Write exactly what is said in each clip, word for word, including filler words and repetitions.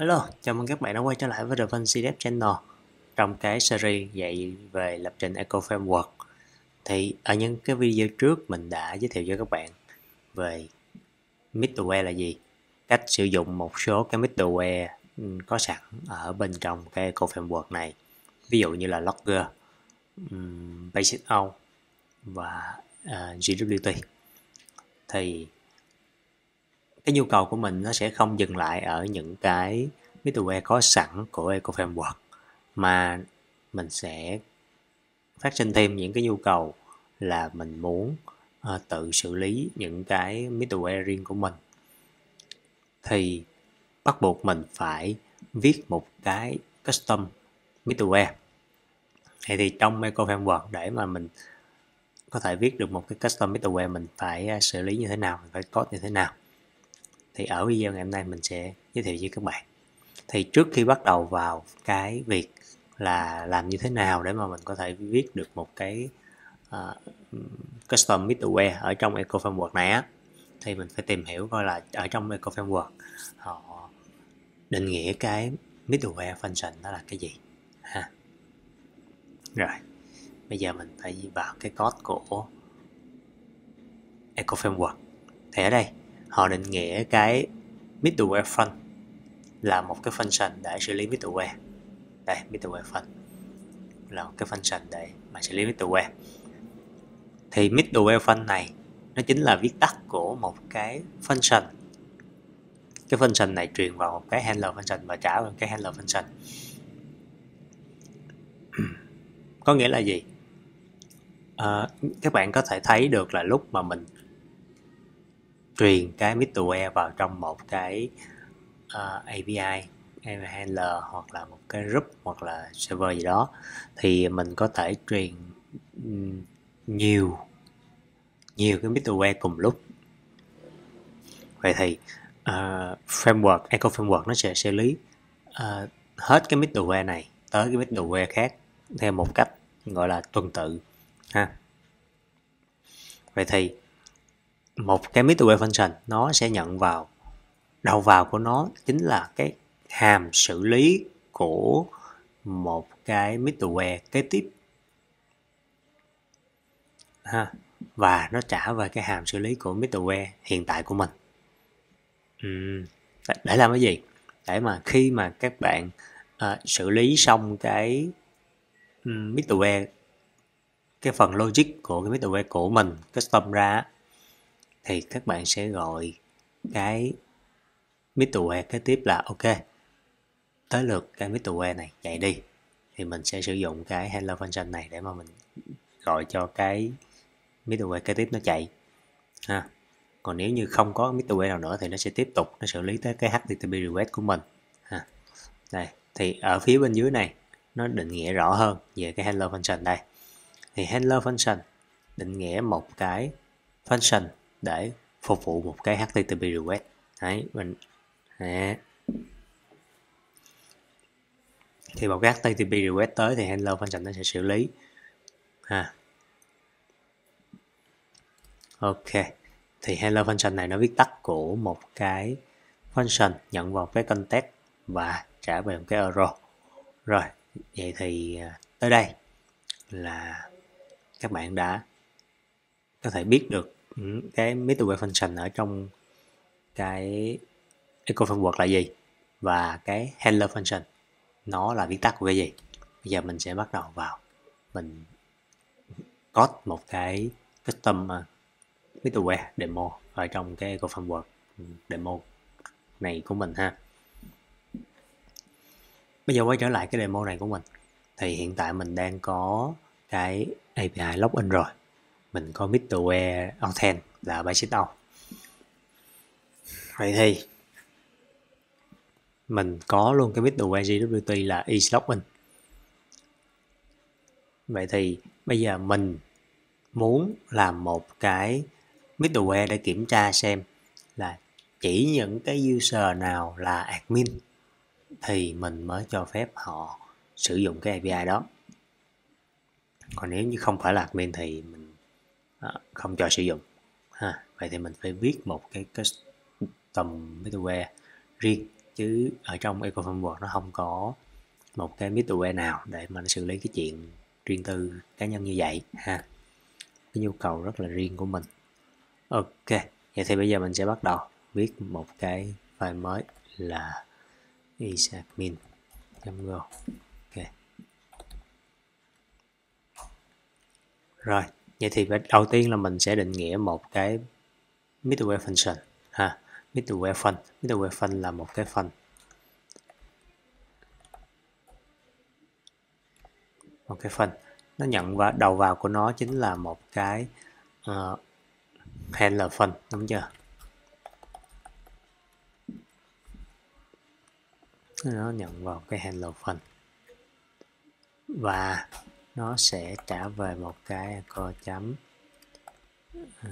Hello, chào mừng các bạn đã quay trở lại với The Fancy Dev Channel trong cái series dạy về lập trình Eco Framework. Thì ở những cái video trước mình đã giới thiệu cho các bạn về middleware là gì, cách sử dụng một số cái middleware có sẵn ở bên trong cái Eco Framework này, ví dụ như là Logger, um, Basic-out và uh, giê vê tê. Thì cái nhu cầu của mình nó sẽ không dừng lại ở những cái middleware có sẵn của Eco Framework, mà mình sẽ phát sinh thêm những cái nhu cầu là mình muốn uh, tự xử lý những cái middleware riêng của mình. Thì bắt buộc mình phải viết một cái custom middleware. Thì, thì trong Eco Framework để mà mình có thể viết được một cái custom middleware, mình phải xử lý như thế nào, mình phải code như thế nào. Thì ở video ngày hôm nay mình sẽ giới thiệu với các bạn. Thì trước khi bắt đầu vào cái việc là làm như thế nào để mà mình có thể viết được một cái uh, custom middleware ở trong Eco Framework này á, thì mình phải tìm hiểu coi là ở trong Eco Framework họ định nghĩa cái middleware function đó là cái gì ha. Rồi bây giờ mình phải vào cái code của Eco Framework. Thì ở đây họ định nghĩa cái middleware function là một cái function để xử lý middleware. Đây, middleware function là một cái function để mà xử lý middleware. Thì middleware function này nó chính là viết tắt của một cái function. Cái function này truyền vào một cái handler function và trả vào một cái handler function. Có nghĩa là gì? À, các bạn có thể thấy được là lúc mà mình truyền cái middleware vào trong một cái uh, a pê i, handler hoặc là một cái group hoặc là server gì đó, thì mình có thể truyền nhiều nhiều cái middleware cùng lúc. Vậy thì uh, framework Eco Framework nó sẽ xử lý uh, hết cái middleware này tới cái middleware khác theo một cách gọi là tuần tự ha. Vậy thì một cái middleware function nó sẽ nhận vào, đầu vào của nó chính là cái hàm xử lý của một cái middleware kế tiếp ha, và nó trả về cái hàm xử lý của middleware hiện tại của mình. uhm, để làm cái gì? Để mà khi mà các bạn uh, xử lý xong cái um, middleware, cái phần logic của cái middleware của mình custom ra, thì các bạn sẽ gọi cái middleware kế tiếp là ok, tới lượt cái middleware này chạy đi, thì mình sẽ sử dụng cái handler function này để mà mình gọi cho cái middleware kế tiếp nó chạy ha. Còn nếu như không có middleware nào nữa thì nó sẽ tiếp tục nó xử lý tới cái hát tê tê pê request của mình ha. Đây, thì ở phía bên dưới này nó định nghĩa rõ hơn về cái handler function đây. Thì handler function định nghĩa một cái function để phục vụ một cái hát tê tê pê request. Đấy, mình đấy. Thì một cái hát tê tê pê request tới thì handler function nó sẽ xử lý ha. Ok, thì handler function này nó viết tắt của một cái function nhận vào cái context và trả về một cái error. Rồi, vậy thì tới đây là các bạn đã có thể biết được cái middleware function ở trong cái Eco Framework là gì và cái handler function nó là viết tắt của cái gì. Bây giờ mình sẽ bắt đầu vào mình code một cái custom middleware demo ở trong cái Eco Framework demo này của mình ha. Bây giờ quay trở lại cái demo này của mình, thì hiện tại mình đang có cái a pê i login rồi, mình có middleware authent là Basic-out. Vậy thì mình có luôn cái middleware giê vê tê là isLogin. Vậy thì bây giờ mình muốn làm một cái middleware để kiểm tra xem là chỉ những cái user nào là admin thì mình mới cho phép họ sử dụng cái a pê i đó. Còn nếu như không phải là admin thì mình không cho sử dụng ha. Vậy thì mình phải viết một cái custom middleware riêng chứ ở trong Eco Framework nó không có một cái middleware nào để mà nó xử lý cái chuyện riêng tư cá nhân như vậy ha, cái nhu cầu rất là riêng của mình. Ok, vậy thì bây giờ mình sẽ bắt đầu viết một cái file mới là isadmin.go. Ok. Rồi, vậy thì đầu tiên là mình sẽ định nghĩa một cái middleware function ha. Middleware fun, middleware fun là một cái fun, một cái fun nó nhận vào đầu vào của nó chính là một cái uh, handler fun, đúng chưa? Nó nhận vào cái handler fun và nó sẽ trả về một cái echo chấm uh,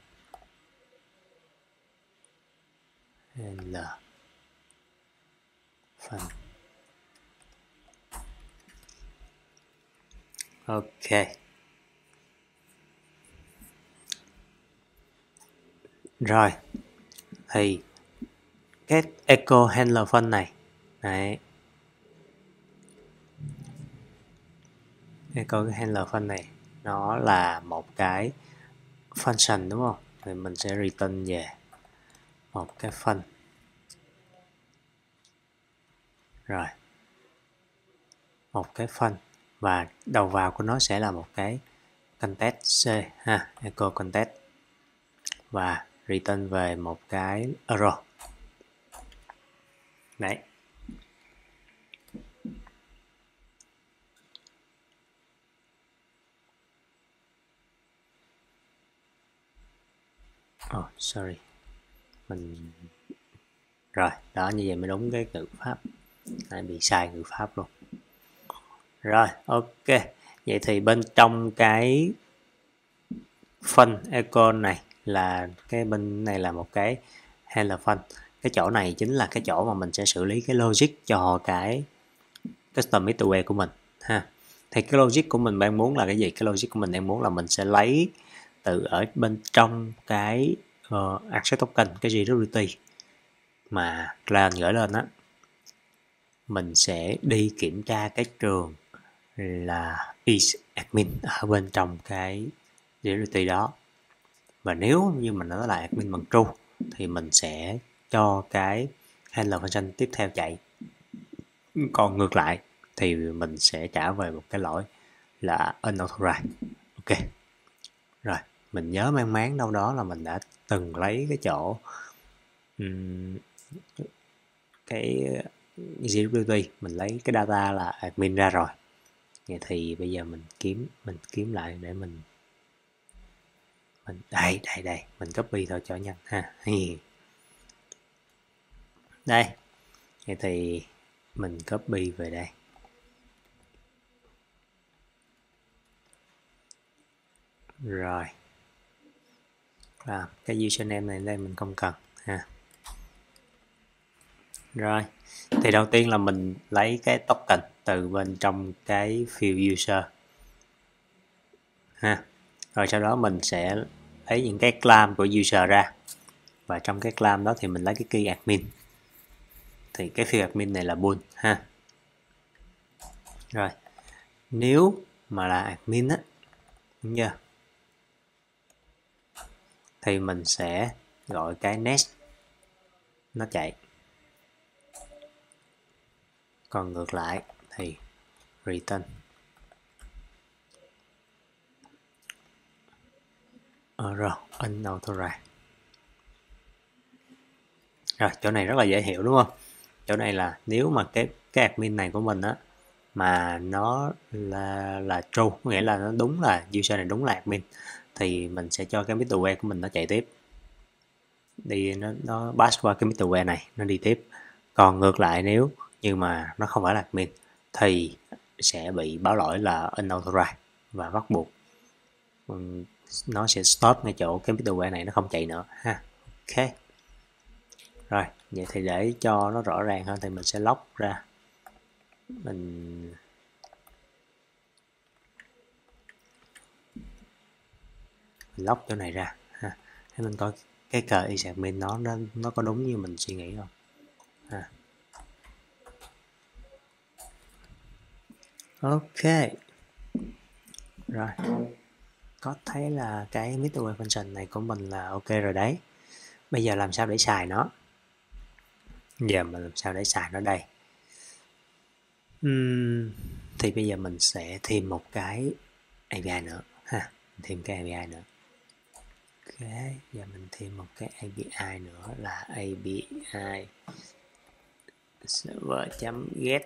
handler fun. Ok. Rồi. Thì cái echo handler fun này, đấy, echo cái handler fun này nó là một cái function đúng không? Thì mình sẽ return về một cái fun. Rồi. Một cái fun và đầu vào của nó sẽ là một cái context C ha, echo context và return về một cái error. Đấy. Oh, sorry. Mình rồi, đó như vậy mới đúng cái ngữ pháp. Này bị sai ngữ pháp luôn. Rồi, ok. Vậy thì bên trong cái fun echo này là cái bên này là một cái handler fun. Cái chỗ này chính là cái chỗ mà mình sẽ xử lý cái logic cho cái custom middleware của mình ha. Thì cái logic của mình đang muốn là cái gì? Cái logic của mình đang muốn là mình sẽ lấy từ ở bên trong cái uh, access token, cái giê vê tê mà client gửi lên á, mình sẽ đi kiểm tra cái trường là isadmin ở bên trong cái giê vê tê đó, và nếu như mình nó là admin bằng true thì mình sẽ cho cái handler function tiếp theo chạy, còn ngược lại thì mình sẽ trả về một cái lỗi là unauthorized. Ok. Rồi, mình nhớ mang máng đâu đó là mình đã từng lấy cái chỗ um, cái giê vê tê, mình lấy cái data là admin ra rồi. Vậy thì bây giờ mình kiếm mình kiếm lại để mình mình đây đây đây mình copy thôi cho nhanh ha. Đây. Vậy thì mình copy về đây. Rồi. À, cái username này đây mình không cần ha. Rồi. Thì đầu tiên là mình lấy cái token từ bên trong cái field user ha. Rồi sau đó mình sẽ lấy những cái claim của user ra, và trong cái claim đó thì mình lấy cái key admin, thì cái field admin này là bool ha. Rồi nếu mà là admin á, đúng chưa, thì mình sẽ gọi cái next nó chạy, còn ngược lại thì return error unauthorized. Rồi chỗ này rất là dễ hiểu đúng không? Chỗ này là nếu mà cái cái admin này của mình á mà nó là là true, nghĩa là nó đúng là user này đúng là admin, thì mình sẽ cho cái middleware của mình nó chạy tiếp, đi nó nó pass qua cái middleware này nó đi tiếp. Còn ngược lại nếu như mà nó không phải là admin thì sẽ bị báo lỗi là unauthorized và bắt buộc nó sẽ stop ngay chỗ cái middleware này nó không chạy nữa ha. Ok. Rồi, vậy thì để cho nó rõ ràng hơn thì mình sẽ log ra. Mình mình log chỗ này ra ha. Để mình coi cái cờ isadmin nó nó nó có đúng như mình suy nghĩ không ha. Ok. Rồi. Có thấy là cái middleware function này của mình là ok rồi đấy. Bây giờ làm sao để xài nó? Giờ mình làm sao để xài nó đây? Uhm, thì bây giờ mình sẽ thêm một cái a pê i nữa ha, thêm cái a pê i nữa. Ok, giờ mình thêm một cái a pê i nữa là a pê i server.get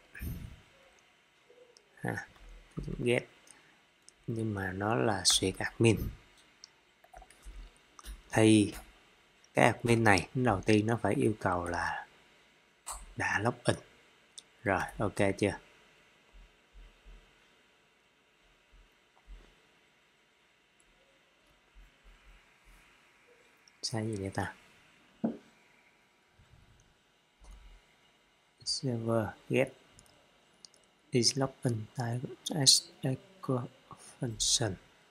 ha, get, nhưng mà nó là xuyệt admin. Thì cái admin này đầu tiên nó phải yêu cầu là đã login. Rồi, ok chưa? Sai gì vậy ta? Server get is login type as echo function.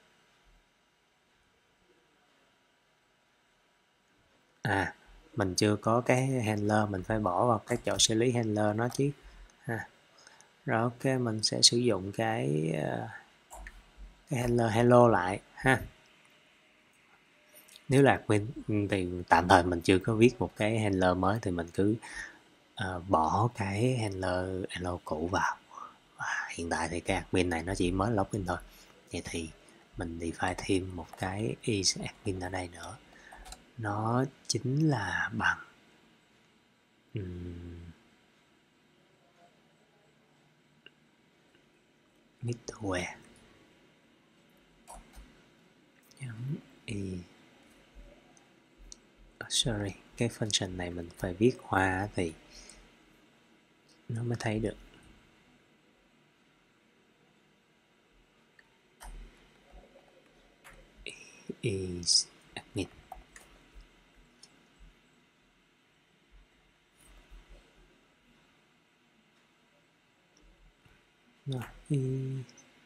À, mình chưa có cái handler, mình phải bỏ vào cái chỗ xử lý handler nó chứ ha. Rồi ok, mình sẽ sử dụng cái cái handler hello lại ha. Nếu là admin thì tạm thời mình chưa có viết một cái handler mới thì mình cứ uh, bỏ cái handler hello cũ vào. Và hiện tại thì cái admin này nó chỉ mới login thôi. Vậy thì mình define thêm một cái is admin ở đây nữa. Nó chính là bằng um, middleware chấm y. Sorry, cái function này mình phải viết hoa thì nó mới thấy được. Is admin. Rồi, is,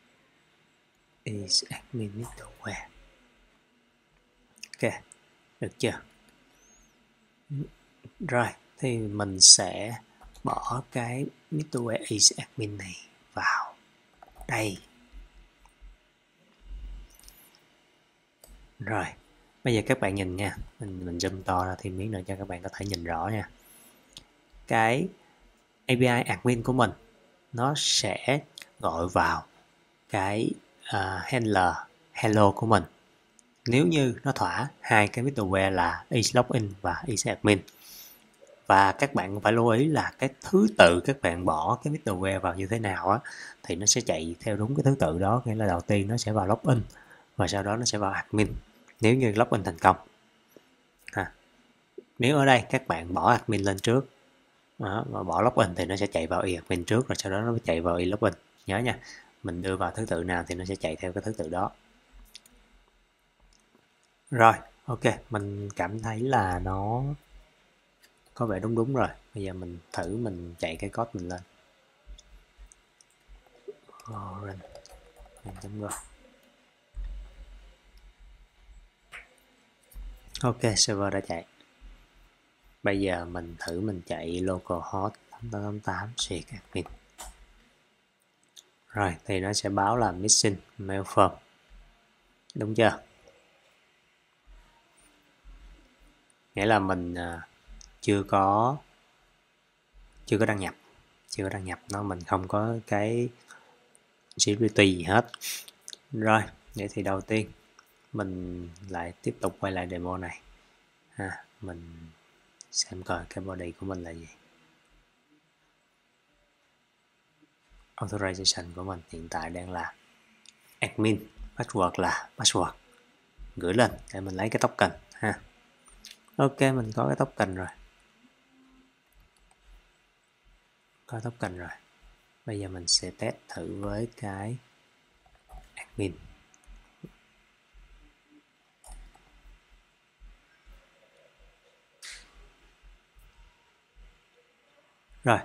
is admin middleware. Ok, được chưa? Rồi, thì mình sẽ bỏ cái middleware is admin này vào đây. Rồi, bây giờ các bạn nhìn nha, mình mình zoom to ra thêm miếng nữa cho các bạn có thể nhìn rõ nha. Cái a pê i admin của mình nó sẽ gọi vào cái uh, handler hello của mình nếu như nó thỏa hai cái middleware là isLogin và isAdmin. Và các bạn phải lưu ý là cái thứ tự các bạn bỏ cái middleware vào như thế nào á, thì nó sẽ chạy theo đúng cái thứ tự đó. Nghĩa là đầu tiên nó sẽ vào login và sau đó nó sẽ vào admin nếu như login thành công ha. Nếu ở đây các bạn bỏ admin lên trước đó, và bỏ login thì nó sẽ chạy vào iadmin trước rồi sau đó nó mới chạy vào ilogin. Nhớ nha, mình đưa vào thứ tự nào thì nó sẽ chạy theo cái thứ tự đó. Rồi, ok, mình cảm thấy là nó có vẻ đúng đúng rồi. Bây giờ mình thử mình chạy cái code mình lên. Orange. Ok, server đã chạy. Bây giờ mình thử mình chạy localhost tám tám tám tám xuyệt admin. Rồi, thì nó sẽ báo là missing mail form. Đúng chưa? Nghĩa là mình uh, chưa có chưa có đăng nhập. Chưa có đăng nhập nó, mình không có cái security gì hết. Rồi, vậy thì đầu tiên mình lại tiếp tục quay lại demo này ha, mình xem coi cái body của mình là gì. Authorization của mình hiện tại đang là admin, password là password, gửi lên để mình lấy cái token ha. Ok, mình có cái token rồi, có token rồi. Bây giờ mình sẽ test thử với cái admin. Rồi.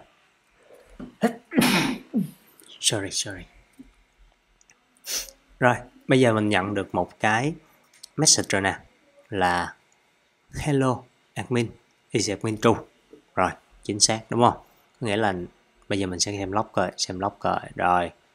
sorry sorry. Rồi, bây giờ mình nhận được một cái message rồi nè, là hello admin is admin true. Rồi, chính xác đúng không? Có nghĩa là bây giờ mình sẽ xem log coi, xem log coi. Rồi,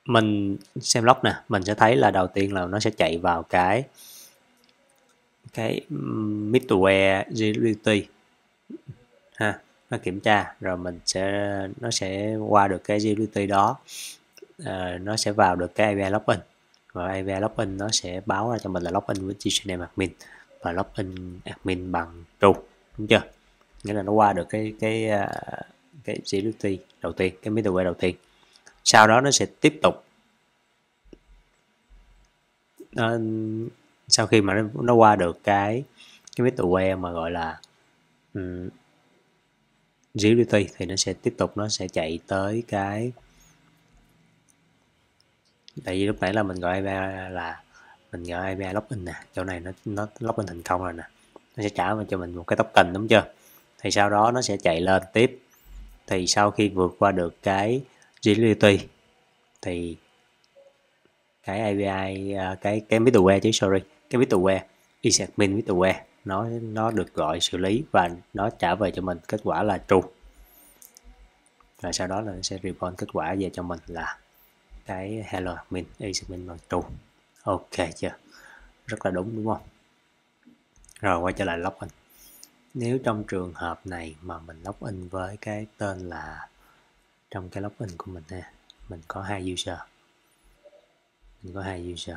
mình xem log nè, mình sẽ thấy là đầu tiên là nó sẽ chạy vào cái cái middleware utility ha, nó kiểm tra rồi mình sẽ nó sẽ qua được cái utility đó, à, nó sẽ vào được cái a pê i login, và a pê i login nó sẽ báo ra cho mình là login với username admin và login admin bằng true, đúng chưa? Nghĩa là nó qua được cái cái cái utility đầu tiên, cái middleware đầu tiên. Sau đó nó sẽ tiếp tục nó, sau khi mà nó, nó qua được cái cái middleware mà gọi là um, utility thì nó sẽ tiếp tục nó sẽ chạy tới cái, tại vì lúc nãy là mình gọi a pê i là mình gọi a pê i login nè, chỗ này nó nó login thành công rồi nè, nó sẽ trả cho mình một cái token, đúng chưa? Thì sau đó nó sẽ chạy lên tiếp, thì sau khi vượt qua được cái utility thì cái a pê i cái cái middleware chứ sorry cái middleware isadmin middleware nó nó được gọi xử lý và nó trả về cho mình kết quả là true, và sau đó là nó sẽ return kết quả về cho mình là cái hello admin isadmin bằng true. Ok chưa? Rất là đúng, đúng không? Rồi quay trở lại login. Nếu trong trường hợp này mà mình login với cái tên là, trong cái login của mình ha, mình có hai user mình có hai user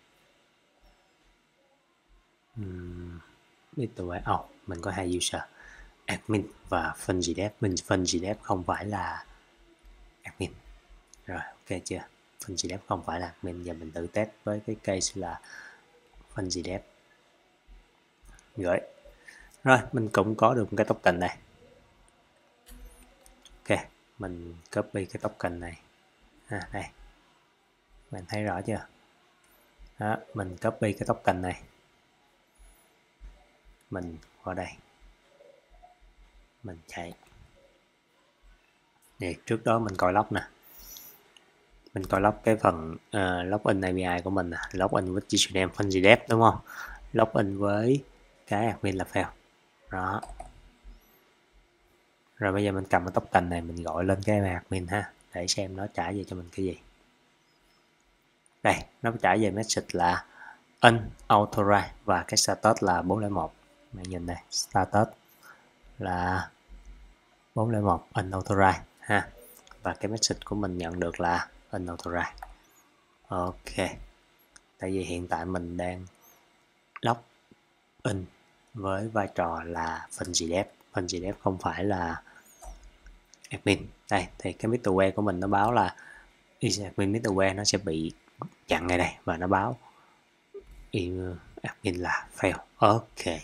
uhm, middleware oh, mình có hai user admin và FunGDev. Mình FunGDev không phải là admin. Rồi ok chưa? FunGDev không phải là admin. Giờ mình tự test với cái case là FunGDev. Rồi rồi mình cũng có được một cái token này. Ok, mình copy cái token này à, đây bạn thấy rõ chưa? Đó, mình copy cái token này, mình vào đây, mình chạy. Thì trước đó mình coi log nè, mình coi log cái phần uh, login a pê i của mình nè, login với username FunGDev, đúng không? Login với cái admin là fail. Đó. Rồi bây giờ mình cầm cái token này, mình gọi lên cái admin ha, để xem nó trả về cho mình cái gì. Đây, nó trả về message là unauthorized và cái status là bốn không một. Bạn nhìn đây, status là bốn không một unauthorized ha. Và cái message của mình nhận được là unauthorized. Ok. Tại vì hiện tại mình đang login với vai trò là FunGDev. FunGDev không phải là admin. Đây, thì cái middleware của mình nó báo là admin middleware nó sẽ bị chặn ngay đây và nó báo admin là fail. Ok.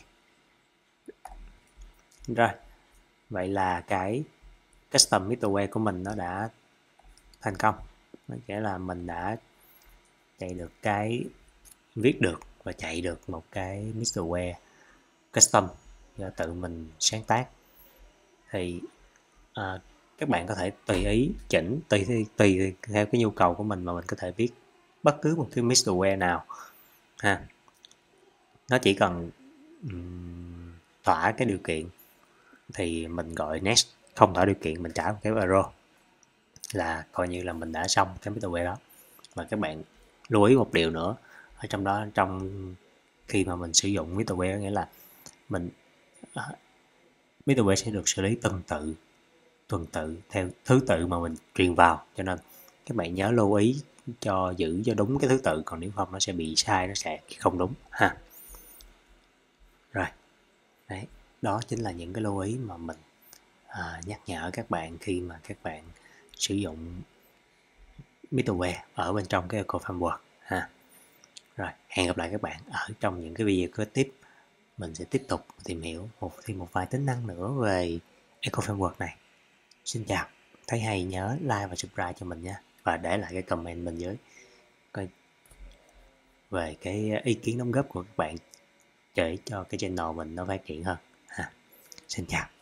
Rồi. Vậy là cái custom middleware của mình nó đã thành công. Nó nghĩa là mình đã chạy được cái, viết được và chạy được một cái middleware custom do tự mình sáng tác. Thì à, các bạn có thể tùy ý chỉnh tùy, tùy theo cái nhu cầu của mình mà mình có thể viết bất cứ một cái middleware nào ha. Nó chỉ cần um, thỏa cái điều kiện thì mình gọi next, không thỏa điều kiện mình trả một cái error là coi như là mình đã xong cái middleware đó. Và các bạn lưu ý một điều nữa ở trong đó, trong khi mà mình sử dụng middleware nghĩa là mình uh, middleware sẽ được xử lý tuần tự tuần tự theo thứ tự mà mình truyền vào, cho nên các bạn nhớ lưu ý cho giữ cho đúng cái thứ tự, còn nếu không nó sẽ bị sai, nó sẽ không đúng ha. Rồi đấy, đó chính là những cái lưu ý mà mình à, nhắc nhở các bạn khi mà các bạn sử dụng middleware ở bên trong cái Eco Framework ha. Rồi hẹn gặp lại các bạn ở trong những cái video kế tiếp. Mình sẽ tiếp tục tìm hiểu một thêm một vài tính năng nữa về Eco Framework này. Xin chào, thấy hay nhớ like và subscribe cho mình nha, và để lại cái comment bên dưới coi về cái ý kiến đóng góp của các bạn để cho cái channel mình nó phát triển hơn ha. Xin chào.